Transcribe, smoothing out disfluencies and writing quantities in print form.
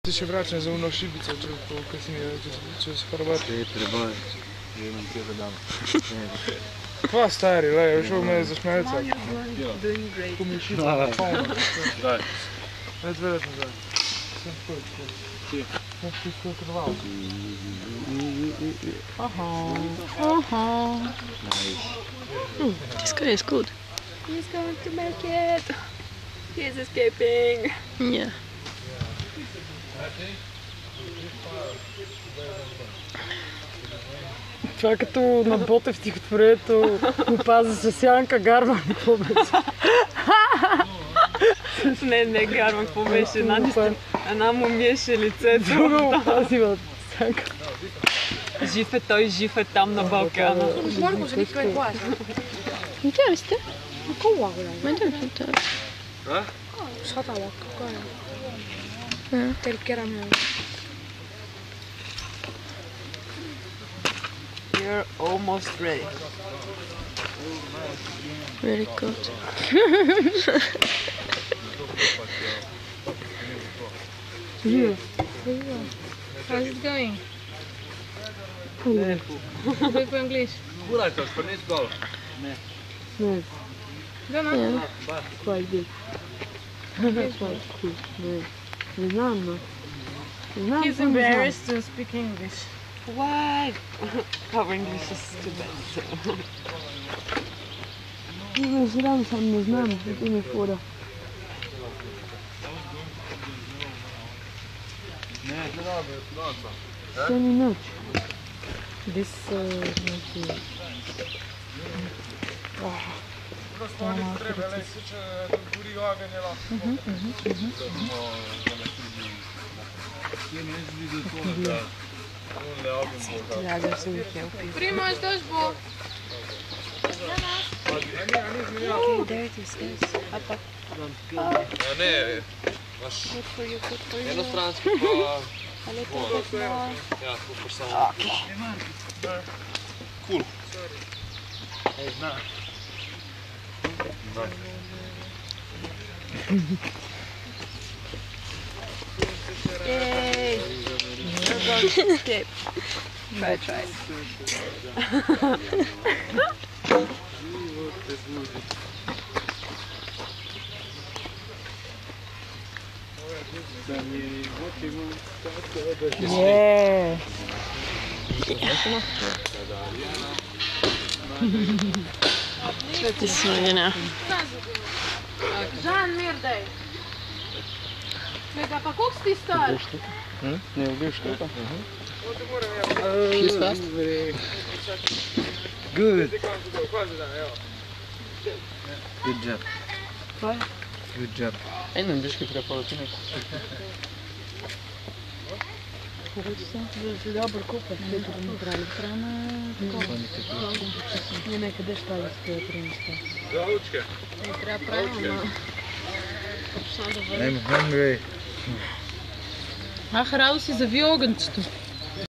Ti się vraćam za ono šibice, kasnije ću se probati. Treba, že imam prije dana. Pa stari, le, još ovo me zašmeca. Doing great. Tu mi je šibica, polno. Daj. Ne zvedam, da. Sam koji Ti. Nešto isfiltrovao. Nice. This guy is good. He's going to make it. He's escaping. Yeah. Това като на Ботев стихотворението опаза се сянка, гарван, какво беше? Не, гарвам, какво беше? Една му миеше лицето. Друга опазива сянка. Жив е той, жив е там на Балкана. Margus on ikka veel poes. Ei tea vist jah, Kaua kuradi? ma ei tea, mis nad teevad. Sadama hakkab ka ju. Jah. Telk ära minema. You're almost ready. Very good. How's it going? Speak English. Kurajte, pa nisi dol. Don't know. Yeah. Quite good. Не знам, но... He's embarrassed to speak English. Why? Our English is too bad. Не знам, сам не знам, ти ми фора. Ne, to dobro, dobro. Ще ми нач. This Prosto oni treba, le, se če gori ogenj je lahko. Drago se mi je upio. Primož, doš bo. Okay, there it is, yes. Up, up. Ja, ne, imaš Good for you, good for you. jednostranski pa... A little bit more. Ja, super samo. Okay. Cool. Ej, zna. Yay! We're going to escape. Try. Yeah. This is you know. Žan, mir daj. Gleda, pa koliko si ti star? Ne, veš kaj? He's fast? Good. Good job. What? Good job. Eno, biški preporučenik. Да се добър купа, след да му брали храна. Не, нека да ще да стоят три неща. Zalučke. Не трябва правилно, но... I'm hungry. Ах, радо си зави огънчето.